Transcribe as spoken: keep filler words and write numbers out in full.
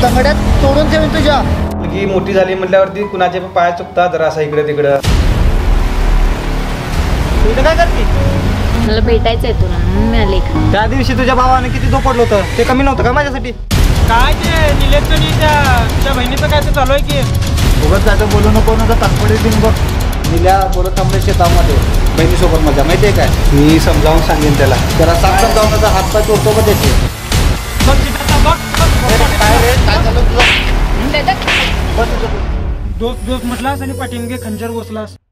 लंगड्यात तोडून ठेवीन तुझ्या. मुलगी मोठी झाली म्हटल्यावरती कुणाचे पण पाय चुकतात जरा असं इकडे तिकडं. तुझं काय करते? मला भेटायचंय तुला म्हणून मी आले. त्या दिवशी तुझ्या भावाने किती झोपडलं होतं, ते कमी नव्हतं का माझ्यासाठी? काय ते निलेशनी त्या तुझ्या बहिणीचं काय ते चालू आहे की उगाच त्याचं बोलू नको ना, तात्पर्य देऊन बघ. निल्या बोलत थांबले शेतामध्ये बहिणीसोबत मजा, माहिती आहे काय? मी समजावून सांगेन त्याला. जरा साफ समजावून त्याचा हातपाय तोडतो का त्याचे? बघ तिथं बघ काय रे, काय झालं तुझं? दोस्त दोस्त म्हटलास आणि पाठीमागे खंजर घोसलास.